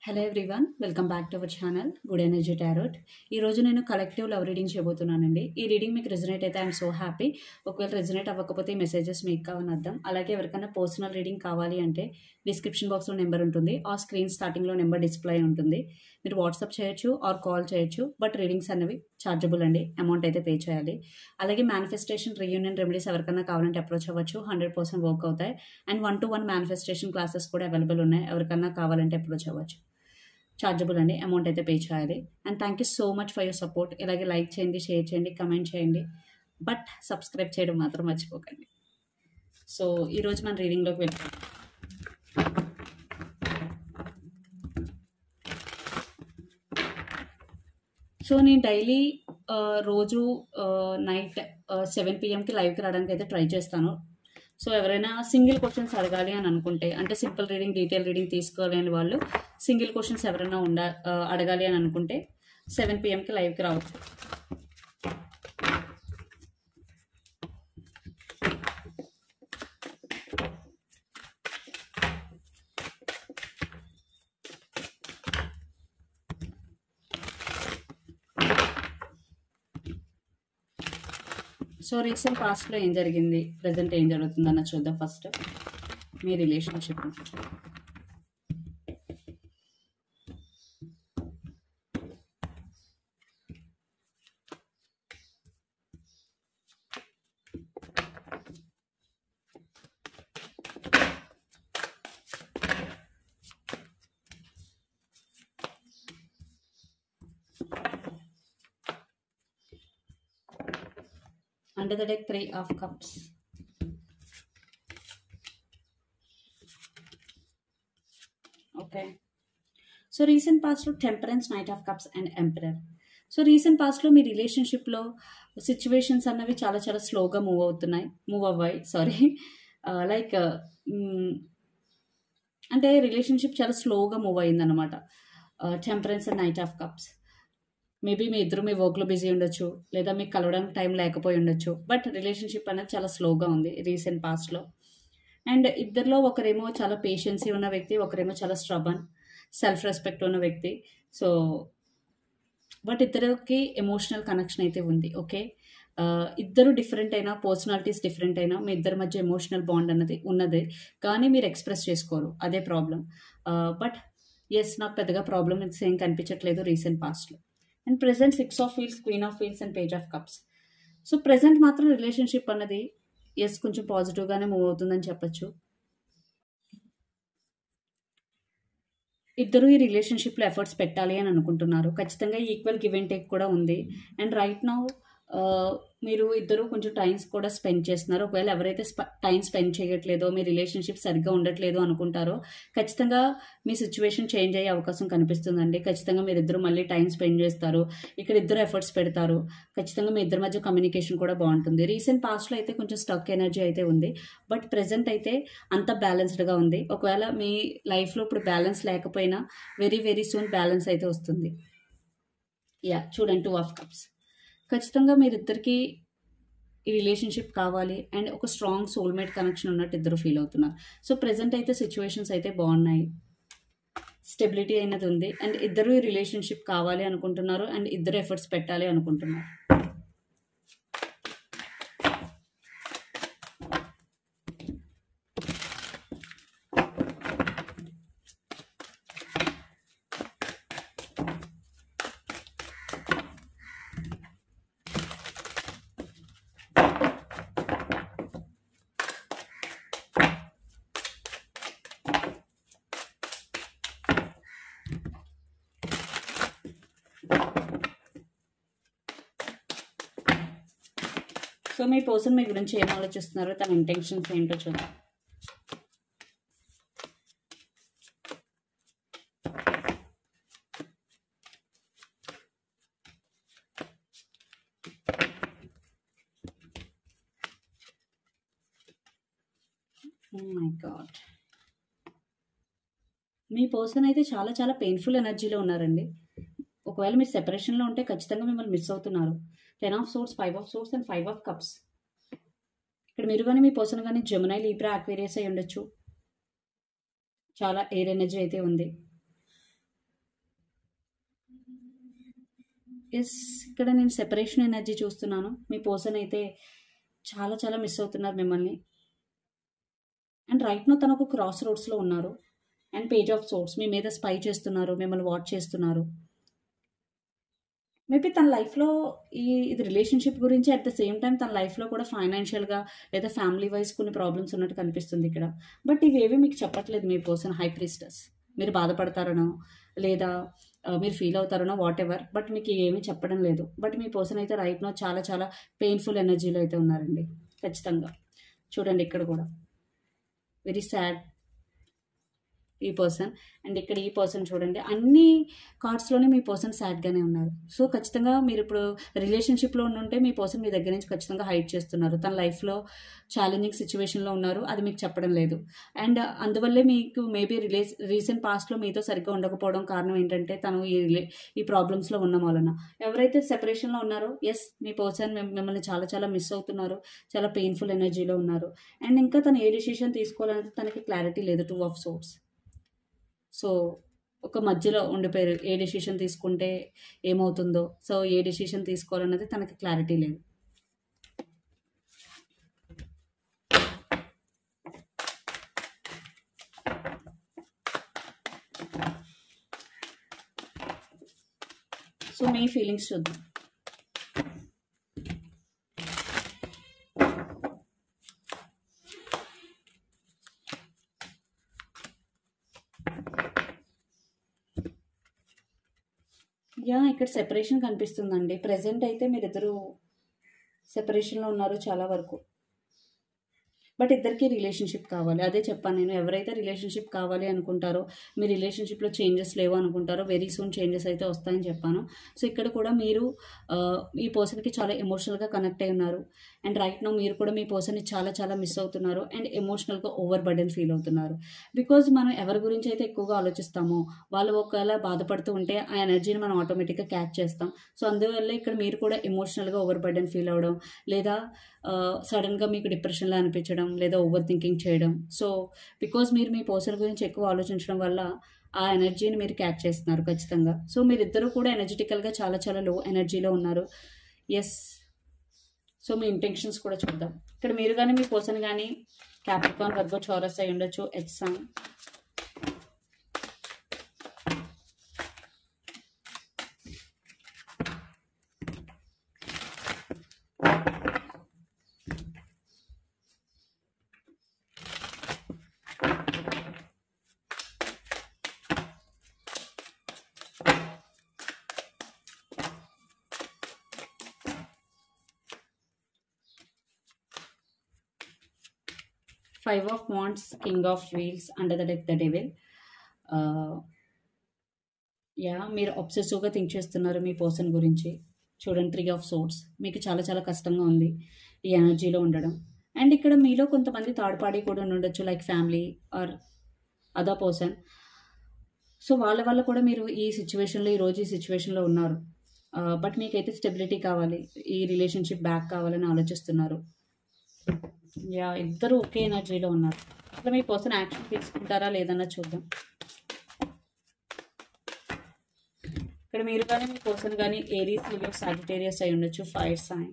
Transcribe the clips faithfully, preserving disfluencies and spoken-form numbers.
Hello everyone, welcome back to our channel good energy tarot. ఈరోజు నేను collective love reading చేయబోతున్నానండి. ఈ reading మీకు resonate అయితే ఐఎమ్ సో హ్యాపీ. ఒకవేళ రెజనేట్ అవ్వకపోతే ఈ మెసేజెస్ మీకు కావని అర్థం. అలాగే ఎవరికైనా పర్సనల్ రీడింగ్ కావాలి అంటే డిస్క్రిప్షన్ బాక్స్లో నెంబర్ ఉంటుంది, ఆ స్క్రీన్ స్టార్టింగ్లో నెంబర్ డిస్ప్లే ఉంటుంది. మీరు వాట్సాప్ చేయొచ్చు ఆర్ కాల్ చేయొచ్చు. బట్ రీడింగ్స్ అనేవి ఛార్జబుల్ అండి, అమౌంట్ అయితే పే చేయాలి. అలాగే మేనిఫెస్టేషన్ రీయూనియన్ రెమెడీస్ ఎవరికైనా కావాలంటే అప్రోచ్ అవ్వచ్చు, హండ్రెడ్ పర్సెంట్ వర్క్ అవుతాయి. And one to one manifestation classes కూడా అవైలబుల్ ఉన్నాయి, ఎవరికైనా కావాలంటే అప్రోచ్ అవ్వచ్చు. ఛార్జబుల్ అండి, అమౌంట్ అయితే పే చేయాలి. And thank you so much for your support. ఇలాగే లైక్ చేయండి, షేర్ చేయండి, కమెంట్ చేయండి, బట్ సబ్స్క్రైబ్ చేయడం మాత్రం మర్చిపోకండి. సో ఈరోజు మన రీడింగ్లోకి వెళ్తాం. సో నేను డైలీ రోజు నైట్ సెవెన్ పిఎంకి లైవ్కి రావడానికి అయితే ట్రై చేస్తాను. సో ఎవరైనా సింగిల్ క్వశ్చన్స్ అడగాలి అని అనుకుంటే, అంటే సింపుల్ రీడింగ్ డీటెయిల్ రీడింగ్ తీసుకోలేని వాళ్ళు సింగిల్ క్వశ్చన్స్ ఎవరైనా ఉండ అడగాలి అని అనుకుంటే సెవెన్ పిఎంకి లైవ్కి రావచ్చు. సో రీసెంట్ పాస్ట్లో ఏం జరిగింది, ప్రజెంట్ ఏం జరుగుతుందన్న చూద్దాం. ఫస్ట్ మీ relationship. Under the deck, three of cups. Okay. So recent past లో temperance, knight of cups and emperor. So recent పాస్ట్లో మీ రిలేషన్షిప్లో సిచ్యువేషన్స్ అన్నవి చాలా చాలా స్లోగా మూవ్ అవుతున్నాయి మూవ్ అవ్వాయి సారీ లైక్ అంటే రిలేషన్షిప్ చాలా స్లోగా మూవ్ అయిందన్నమాట. Temperance and knight of cups. Maybe మీ ఇద్దరు మీ వర్క్లో బిజీ ఉండొచ్చు, లేదా మీకు కలవడానికి టైం లేకపోయి ఉండొచ్చు. బట్ రిలేషన్షిప్ అనేది చాలా స్లోగా ఉంది రీసెంట్ పాస్ట్లో. అండ్ ఇద్దరిలో ఒకరేమో చాలా పేషెన్సీ ఉన్న వ్యక్తి, ఒకరేమో చాలా స్ట్రబన్, సెల్ఫ్ రెస్పెక్ట్ ఉన్న వ్యక్తి. సో బట్ ఇద్దరికి ఎమోషనల్ కనెక్షన్ అయితే ఉంది. ఓకే, ఇద్దరు డిఫరెంట్ అయినా, పర్సనాలిటీస్ డిఫరెంట్ అయినా, మీ ఇద్దరి మధ్య ఎమోషనల్ బాండ్ అన్నది ఉన్నది, కానీ మీరు ఎక్స్ప్రెస్ చేసుకోరు, అదే ప్రాబ్లం. బట్ ఎస్, నాకు పెద్దగా ప్రాబ్లం ఏం కనిపించట్లేదు రీసెంట్ పాస్ట్లో. And present six of wheels, queen of wheels and page of cups. So present మాత్రం రిలేషన్షిప్ అన్నది ఎస్ కొంచెం పాజిటివ్గానే మూవ్ అవుతుందని చెప్పచ్చు. ఇద్దరు ఈ రిలేషన్షిప్లో ఎఫర్ట్స్ పెట్టాలి అని అనుకుంటున్నారు. ఖచ్చితంగా ఈక్వల్ గివ్ అండ్ టేక్ కూడా ఉంది. అండ్ రైట్ నౌ మీరు ఇద్దరు కొంచెం టైమ్స్ కూడా స్పెండ్ చేస్తున్నారు. ఒకవేళ ఎవరైతే టైం స్పెండ్ చేయట్లేదో, మీ రిలేషన్షిప్ సరిగ్గా ఉండట్లేదు అనుకుంటారో, ఖచ్చితంగా మీ సిచ్యువేషన్ చేంజ్ అయ్యే అవకాశం కనిపిస్తుందండి. ఖచ్చితంగా మీరు ఇద్దరు మళ్ళీ టైం స్పెండ్ చేస్తారు, ఇక్కడ ఇద్దరు ఎఫర్ట్స్ పెడతారు. ఖచ్చితంగా మీ ఇద్దరి మధ్య కమ్యూనికేషన్ కూడా బాగుంటుంది. రీసెంట్ పాస్ట్లో అయితే కొంచెం స్టక్ ఎనర్జీ అయితే ఉంది, బట్ ప్రెజెంట్ అయితే అంత బ్యాలెన్స్డ్గా ఉంది. ఒకవేళ మీ లైఫ్లో ఇప్పుడు బ్యాలెన్స్ లేకపోయినా వెరీ వెరీ సూన్ బ్యాలెన్స్ అయితే వస్తుంది. యా, చూడండి, టూ ఆఫ్ కప్స్. ఖచ్చితంగా మీరిద్దరికి ఈ రిలేషన్షిప్ కావాలి అండ్ ఒక స్ట్రాంగ్ సోల్మేట్ కనెక్షన్ ఉన్నట్టు ఇద్దరు ఫీల్ అవుతున్నారు. సో ప్రెజెంట్ అయితే సిచ్యువేషన్స్ అయితే బాగున్నాయి, స్టెబిలిటీ అయినది ఉంది. అండ్ ఇద్దరు ఈ రిలేషన్షిప్ కావాలి అనుకుంటున్నారు అండ్ ఇద్దరు ఎఫర్ట్స్ పెట్టాలి అనుకుంటున్నారు. సో మీ పర్సన్ మీ గురించి ఏం ఆలోచిస్తున్నారో, తన ఇంటెన్షన్స్ ఏంటో చూద్దాం. ఓ మై గాడ్, మీ పర్సన్ అయితే చాలా చాలా పెయిన్ఫుల్ ఎనర్జీలో ఉన్నారండి. ఒకవేళ మీరు సెపరేషన్లో ఉంటే ఖచ్చితంగా మిమ్మల్ని మిస్ అవుతున్నారు. Ten of swords, five of swords and five of cups. ఇక్కడ మీరు కానీ మీ పర్సన్ కానీ జెమినీ, లీబ్రా, అక్వేరియస్ అయి ఉండొచ్చు. చాలా ఎయిర్ ఎనర్జీ అయితే ఉంది. ఎస్, ఇక్కడ నేను సెపరేషన్ ఎనర్జీ చూస్తున్నాను. మీ పర్సన్ అయితే చాలా చాలా మిస్ అవుతున్నారు మిమ్మల్ని. అండ్ రైట్ నో తను ఒక క్రాస్ రోడ్స్లో ఉన్నారు. అండ్ పేజ్ ఆఫ్ సోర్స్ మీ మీద స్పై చేస్తున్నారు, మిమ్మల్ని వాచ్ చేస్తున్నారు. మేబీ తన లైఫ్లో ఈ ఇది రిలేషన్షిప్ గురించి, అట్ ద సేమ్ టైం తన లైఫ్లో కూడా ఫైనాన్షియల్గా లేదా ఫ్యామిలీ వైజ్ కొన్ని ప్రాబ్లమ్స్ ఉన్నట్టు కనిపిస్తుంది ఇక్కడ. బట్ ఇవేవి మీకు చెప్పట్లేదు మీ పర్సన్. హై ప్రీస్టెస్ మీరు బాధపడతారనో లేదా ఆ, మీరు ఫీల్ అవుతారనో వాట్ ఎవర్, బట్ మీకు ఏమీ చెప్పడం లేదు. బట్ మీ పర్సన్ అయితే రైట్ నో చాలా చాలా పెయిన్ఫుల్ ఎనర్జీలో అయితే ఉన్నారండి ఖచ్చితంగా. చూడండి ఇక్కడ కూడా వెరీ సాడ్ ఈ పర్సన్. అండ్ ఇక్కడ ఈ పర్సన్ చూడండి, అన్ని కార్డ్స్లోనే మీ పర్సన్ సాడ్గానే ఉన్నారు. సో ఖచ్చితంగా మీరు ఇప్పుడు రిలేషన్షిప్లో ఉంటే మీ పర్సన్ మీ దగ్గర నుంచి ఖచ్చితంగా హైడ్ చేస్తున్నారు. తన లైఫ్లో ఛాలెంజింగ్ సిచ్యువేషన్లో ఉన్నారు, అది మీకు చెప్పడం లేదు. అండ్ అందువల్లే మీకు మేబీ రిలే రీసెంట్ పాస్ట్లో మీతో సరిగ్గా ఉండకపోవడం కారణం ఏంటంటే తను ఈ రిలే ఈ ప్రాబ్లమ్స్లో ఉండడం వలన. ఎవరైతే సెపరేషన్లో ఉన్నారో, ఎస్ మీ పర్సన్ మిమ్మల్ని చాలా చాలా మిస్ అవుతున్నారు, చాలా పెయిన్ఫుల్ ఎనర్జీలో ఉన్నారు. అండ్ ఇంకా తను ఏ డిసిషన్ తీసుకోవాలనేది తనకి క్లారిటీ లేదు. Two of swords. సో ఒక మధ్యలో ఉండిపోయారు, ఏ డెసిషన్ తీసుకుంటే ఏమవుతుందో. సో ఏ డెసిషన్ తీసుకోవాలన్నది తనకి క్లారిటీ లేదు. సో మీ ఫీలింగ్స్ చూద్దాం. యా, ఇక్కడ సెపరేషన్ కనిపిస్తుందండి. ప్రజెంట్ అయితే మీరిద్దరూ సెపరేషన్లో ఉన్నారు చాలా వరకు. బట్ ఇద్దరికి రిలేషన్షిప్ కావాలి, అదే చెప్పాను నేను. ఎవరైతే రిలేషన్షిప్ కావాలి అనుకుంటారో, మీ రిలేషన్షిప్లో చేంజెస్ లేవు అనుకుంటారో, వెరీ సూన్ చేంజెస్ అయితే వస్తాయని చెప్పాను. సో ఇక్కడ కూడా మీరు ఈ పర్సన్కి చాలా ఎమోషనల్గా కనెక్ట్ అయి ఉన్నారు. అండ్ రైట్ నో మీరు కూడా మీ పర్సన్ని చాలా చాలా మిస్ అవుతున్నారు. అండ్ ఎమోషనల్గా ఓవర్ బర్డెన్ ఫీల్ అవుతున్నారు. బికాజ్ మనం ఎవరి గురించి అయితే ఎక్కువగా ఆలోచిస్తామో వాళ్ళు ఒకవేళ బాధపడుతూ ఉంటే ఆ ఎనర్జీని మనం ఆటోమేటిక్గా క్యాచ్ చేస్తాం. సో అందువల్ల ఇక్కడ మీరు కూడా ఎమోషనల్గా ఓవర్ బర్డెన్ ఫీల్ అవ్వడం, లేదా సడన్గా మీకు డిప్రెషన్లో అనిపించడం, లేదా ఓవర్ థింకింగ్ చేయడం. సో బికాజ్ మీరు మీ పర్సన్ గురించి ఎక్కువ ఆలోచించడం వల్ల ఆ ఎనర్జీని మీరు క్యాచ్ చేస్తున్నారు ఖచ్చితంగా. సో మీరిద్దరూ కూడా ఎనర్జెటికల్గా చాలా చాలా లో ఎనర్జీలో ఉన్నారు. ఎస్, సో మీ ఇంటెన్షన్స్ కూడా చూద్దాం. ఇక్కడ మీరు కానీ మీ పర్సన్ కానీ క్యాప్రికాన్, వర్గో, చౌరస్ అయి ఉండొచ్చు. ఎచ్ sign. Five of Wands, King of Wheels, under the deck the Devil. Yeah, మీరు అబ్సెసివ్గా థింక్ చేస్తున్నారు మీ పర్సన్ గురించి. చూడండి, త్రీ ఆఫ్ సోర్స్. మీకు చాలా చాలా కష్టంగా ఉంది ఈ ఎనర్జీలో ఉండడం. అండ్ ఇక్కడ మీలో కొంతమంది థర్డ్ పార్టీ కూడా ఉండొచ్చు, like family or other person. So వాళ్ళ వల్ల కూడా మీరు ఈ సిచ్యువేషన్లో ఈరోజు ఈ సిచ్యువేషన్లో ఉన్నారు. బట్ మీకైతే స్టెబిలిటీ కావాలి, ఈ రిలేషన్షిప్ బ్యాక్ కావాలని ఆలోచిస్తున్నారు. యా, ఇద్దరు ఒకే ఎనర్జీలో ఉన్నారు. అట్లా మీ పర్సన్ యాక్షన్ తీసుకుంటారా లేదన్నా చూద్దాం. ఇక్కడ మీరు కానీ మీ పర్సన్ కానీ ఏరీస్, లియో, సాజిటేరియస్ అయి ఉండొచ్చు. Fire sign.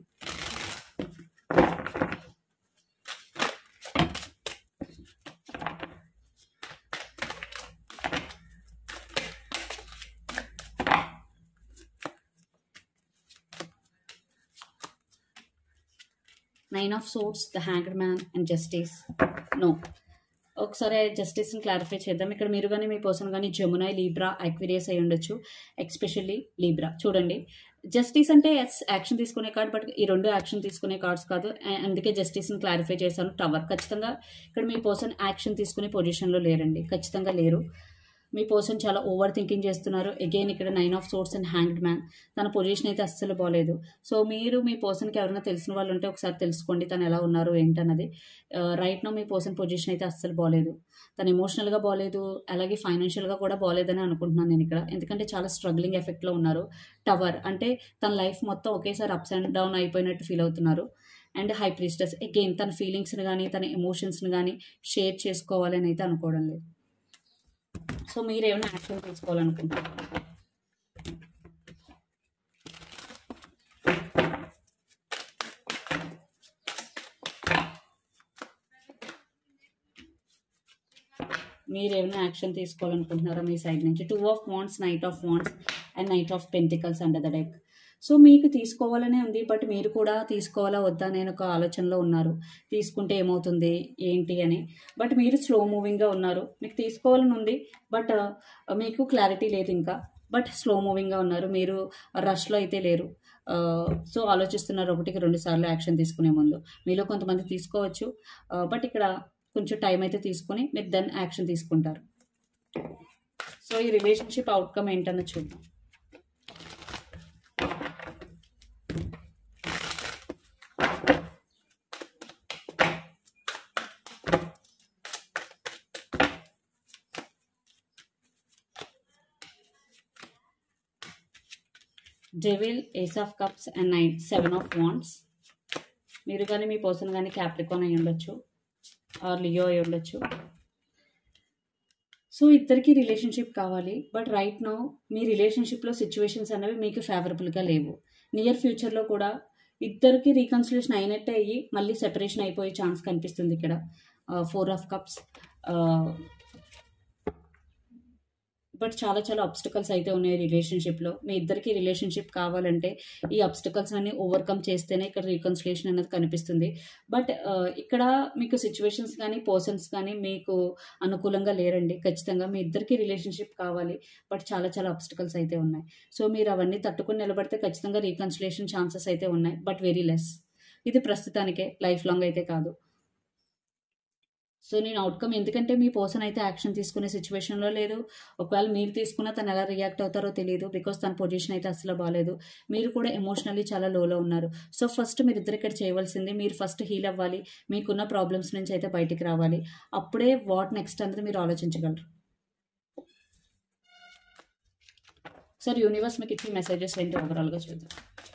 Nine of swords, the hanged man and justice. No, ఒకసారి జస్టిస్ని క్లారిఫై చేద్దాం. ఇక్కడ మీరు కానీ మీ పర్సన్ కానీ జమునాయ్, లీబ్రా, అక్వేరియస్ అయి ఉండొచ్చు. Especially Libra. చూడండి, జస్టిస్ అంటే యాక్షన్ తీసుకునే కార్డ్, బట్ ఈ రెండు యాక్షన్ తీసుకునే కార్డ్స్ కాదు. అందుకే జస్టిస్ని క్లారిఫై చేశాను. టవర్. ఖచ్చితంగా ఇక్కడ మీ పర్సన్ యాక్షన్ తీసుకునే పొజిషన్లో లేరండి, ఖచ్చితంగా లేరు. మీ పర్సన్ చాలా ఓవర్ థింకింగ్ చేస్తున్నారు. అగైన్ ఇక్కడ nine of swords and hanged man. తన పొజిషన్ అయితే అస్సలు బాగలేదు. సో మీరు మీ పర్సన్కి ఎవరైనా తెలిసిన వాళ్ళు ఉంటే ఒకసారి తెలుసుకోండి తను ఎలా ఉన్నారు ఏంటన్నది. రైట్ నో మీ పర్సన్ పొజిషన్ అయితే అస్సలు బాగలేదు. తను ఎమోషనల్గా బాగలేదు, అలాగే ఫైనాన్షియల్గా కూడా బాగలేదని అనుకుంటున్నాను నేను ఇక్కడ. ఎందుకంటే చాలా స్ట్రగ్లింగ్ ఎఫెక్ట్లో ఉన్నారు. టవర్ అంటే తన లైఫ్ మొత్తం ఒకేసారి అప్స్ అండ్ డౌన్ అయిపోయినట్టు ఫీల్ అవుతున్నారు. And high priestess. అగైన్ తన ఫీలింగ్స్ని కానీ తన ఎమోషన్స్ని కానీ షేర్ చేసుకోవాలని అయితే అనుకోవడం లేదు. సో మీరు ఏమైనా యాక్షన్ తీసుకోవాలనుకుంటున్నారు. మీరు ఏమైనా యాక్షన్ తీసుకోవాలనుకుంటున్నారా మీ సైడ్ నుంచి? Two of wands, knight of wands and knight of pentacles under the deck. So మీకు తీసుకోవాలనే ఉంది, బట్ మీరు కూడా తీసుకోవాలా వద్దా నేను ఒక ఆలోచనలో ఉన్నారు, తీసుకుంటే ఏమవుతుంది ఏంటి అని. బట్ మీరు స్లో మూవింగ్గా ఉన్నారు, మీకు తీసుకోవాలని ఉంది, బట్ మీకు క్లారిటీ లేదు ఇంకా. బట్ స్లో మూవింగ్గా ఉన్నారు, మీరు రష్లో అయితే లేరు. సో ఆలోచిస్తున్నారు ఒకటికి రెండు సార్లు యాక్షన్ తీసుకునే ముందు. మీలో కొంతమంది తీసుకోవచ్చు, బట్ ఇక్కడ కొంచెం టైం అయితే తీసుకొని మీరు దెన్ యాక్షన్ తీసుకుంటారు. సో ఈ రిలేషన్షిప్ అవుట్కమ్ ఏంటన్న చూద్దాం. Devil, ace of cups and nine seven of wands. మీరు కానీ మీ పర్సన్ కానీ క్యాప్రికాన్ అయి ఉండొచ్చు ఆర్ లియో అయి ఉండొచ్చు. సో ఇద్దరికి రిలేషన్షిప్ కావాలి, బట్ రైట్ నౌ మీ రిలేషన్షిప్లో సిచ్యువేషన్స్ అనేవి మీకు ఫేవరబుల్గా లేవు. నియర్ ఫ్యూచర్లో కూడా ఇద్దరికి రీకన్సిలేషన్ అయినట్టే అయ్యి మళ్ళీ సెపరేషన్ అయిపోయే ఛాన్స్ కనిపిస్తుంది ఇక్కడ. ఫోర్ ఆఫ్ కప్స్, బట్ చాలా చాలా అబ్స్టికల్స్ అయితే ఉన్నాయి రిలేషన్షిప్లో. మీ ఇద్దరికి రిలేషన్షిప్ కావాలంటే ఈ అబ్స్టికల్స్ అన్ని ఓవర్కమ్ చేస్తేనే ఇక్కడ రీకన్సిలేషన్ అనేది కనిపిస్తుంది. బట్ ఇక్కడ మీకు సిచ్యువేషన్స్ కానీ పర్సన్స్ కానీ మీకు అనుకూలంగా లేరండి. ఖచ్చితంగా మీ ఇద్దరికి రిలేషన్షిప్ కావాలి, బట్ చాలా చాలా అబ్స్టికల్స్ అయితే ఉన్నాయి. సో మీరు అవన్నీ తట్టుకుని నిలబడితే ఖచ్చితంగా రీకన్సిలేషన్ ఛాన్సెస్ అయితే ఉన్నాయి, బట్ వెరీ లెస్. ఇది ప్రస్తుతానికే, లైఫ్ లాంగ్ అయితే కాదు. సో నేను అవుట్కమ్, ఎందుకంటే మీ పర్సన్ అయితే యాక్షన్ తీసుకునే సిచ్యువేషన్లో లేదు. ఒకవేళ మీరు తీసుకున్నా తను ఎలా రియాక్ట్ అవుతారో తెలియదు, బికాస్ తన పొజిషన్ అయితే అసలు బాగాలేదు. మీరు కూడా ఎమోషనల్లీ చాలా లోలో ఉన్నారు. సో ఫస్ట్ మీరు ఇద్దరు ఇక్కడ చేయవలసింది, మీరు ఫస్ట్ హీల్ అవ్వాలి, మీకున్న ప్రాబ్లమ్స్ నుంచి అయితే బయటికి రావాలి. అప్పుడే వాట్ నెక్స్ట్ అనేది మీరు ఆలోచించగలరు. సార్ యూనివర్స్ మీకు ఇచ్చే మెసేజెస్ ఏంటి ఓవరాల్గా చూద్దాం.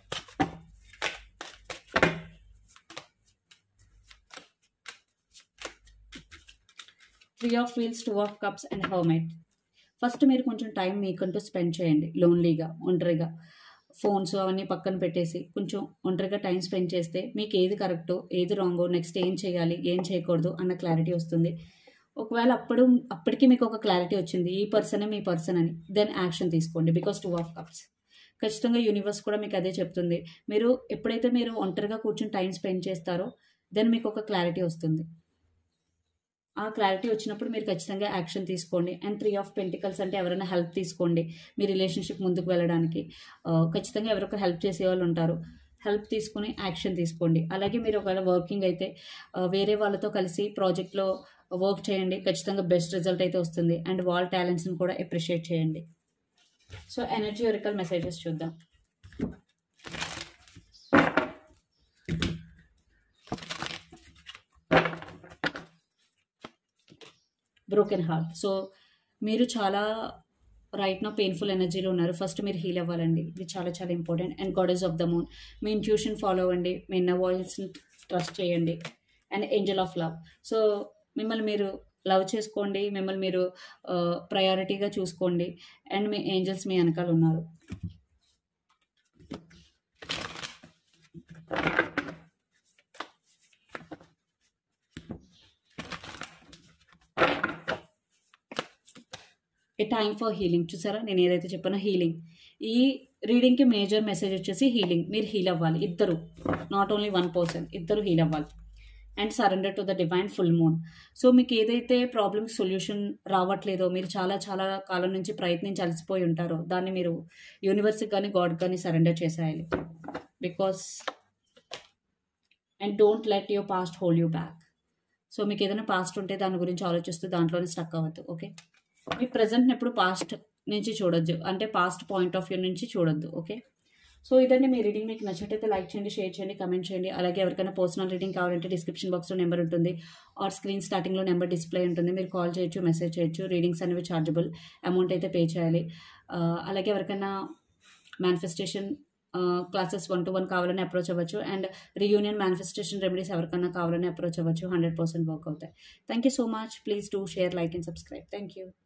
Three of wheels, two of cups and hermit. First మీరు కొంచెం టైం మీకంటూ స్పెండ్ చేయండి, లోన్లీగా, ఒంటరిగా. ఫోన్స్ అవన్నీ పక్కన పెట్టేసి కొంచెం ఒంటరిగా టైం స్పెండ్ చేస్తే మీకు ఏది కరెక్టో ఏది రాంగో, నెక్స్ట్ ఏం చేయాలి ఏం చేయకూడదు అన్న క్లారిటీ వస్తుంది. ఒకవేళ అప్పుడు అప్పటికి మీకు ఒక క్లారిటీ వచ్చింది ఈ పర్సనే మీ పర్సన్ అని, దెన్ యాక్షన్ తీసుకోండి. బికాస్ టూ ఆఫ్ కప్స్ ఖచ్చితంగా యూనివర్స్ కూడా మీకు అదే చెప్తుంది. మీరు ఎప్పుడైతే మీరు ఒంటరిగా కూర్చొని టైం స్పెండ్ చేస్తారో దెన్ మీకు ఒక క్లారిటీ వస్తుంది. ఆ క్లారిటీ వచ్చినప్పుడు మీరు ఖచ్చితంగా యాక్షన్ తీసుకోండి. అండ్ త్రీ ఆఫ్ పెంటికల్స్ అంటే ఎవరైనా హెల్ప్ తీసుకోండి మీ రిలేషన్షిప్ ముందుకు వెళ్ళడానికి. ఖచ్చితంగా ఎవరొకరు హెల్ప్ చేసే వాళ్ళు ఉంటారు, హెల్ప్ తీసుకుని యాక్షన్ తీసుకోండి. అలాగే మీరు ఒకవేళ వర్కింగ్ అయితే వేరే వాళ్ళతో కలిసి ప్రాజెక్ట్లో వర్క్ చేయండి, ఖచ్చితంగా బెస్ట్ రిజల్ట్ అయితే వస్తుంది. అండ్ వాళ్ళ టాలెంట్స్ని కూడా అప్రిషియేట్ చేయండి. సో ఎనర్జీ ఒరికల్ మెసేజెస్ చూద్దాం. Broken heart. సో మీరు చాలా రైట్ నా పెయిన్ఫుల్ ఎనర్జీలో ఉన్నారు. ఫస్ట్ మీరు హీల్ అవ్వాలండి, ఇది చాలా చాలా important. And goddess of the moon, మీ ఇంట్యూషన్ ఫాలో అవ్వండి, మీ ఇన్నర్ వాయిస్ని ట్రస్ట్ చేయండి. And angel of love. So మిమ్మల్ని మీరు లవ్ చేసుకోండి, మిమ్మల్ని మీరు ప్రయారిటీగా చూసుకోండి. అండ్ మీ ఏంజల్స్ మీ వెనకాల ఉన్నారు. A time for healing. చూసారా నేను ఏదైతే చెప్పానో హీలింగ్. ఈ రీడింగ్కి మేజర్ మెసేజ్ వచ్చేసి హీలింగ్. మీరు హీల్ అవ్వాలి, ఇద్దరు, నాట్ ఓన్లీ వన్ పర్సన్, ఇద్దరు హీల్ అవ్వాలి. And surrender to the divine full moon. So మీకు ఏదైతే ప్రాబ్లమ్ సొల్యూషన్ రావట్లేదో, మీరు చాలా చాలా కాలం నుంచి ప్రయత్నించి అలసిపోయి ఉంటారో దాన్ని మీరు యూనివర్స్కి కానీ గాడ్ కానీ సరెండర్ చేసేయాలి. Because and don't let your past hold you back. So మీకు ఏదైనా పాస్ట్ ఉంటే దాని గురించి ఆలోచిస్తూ దాంట్లోనే స్టక్ అవ్వద్దు. ఓకే, మీ ప్రజెంట్ని ఎప్పుడు పాస్ట్ నుంచి చూడొద్దు, అంటే పాస్ట్ పాయింట్ ఆఫ్ వ్యూ నుంచి చూడొద్దు. ఓకే, సో ఇదండి మీ రీడింగ్. మీకు నచ్చినట్టయితే లైక్ చేయండి, షేర్ చేయండి, కమెంట్ చేయండి. అలాగే ఎవరికైనా పర్సనల్ రీడింగ్ కావాలంటే డిస్క్రిప్షన్ బాక్స్లో నెంబర్ ఉంటుంది, ఆర్ స్క్రీన్ స్టార్టింగ్లో నెంబర్ డిస్ప్లే ఉంటుంది. మీరు కాల్ చేయొచ్చు, మెసేజ్ చేయొచ్చు. రీడింగ్స్ అనేవి చార్జబుల్, అమౌంట్ అయితే పే చేయాలి. అలాగే ఎవరికైనా manifestation classes one to one కావాలని అప్రోచ్ అవ్వచ్చు. అండ్ రీయూనియన్ మేనిఫెస్టేషన్ రెమెడీస్ ఎవరికైనా కావాలని అప్రోచ్ అవ్వచ్చు. హండ్రెడ్ పర్సెంట్ వర్క్ అవుతాయి. Thank you so much. Please do share, like and subscribe. Thank you.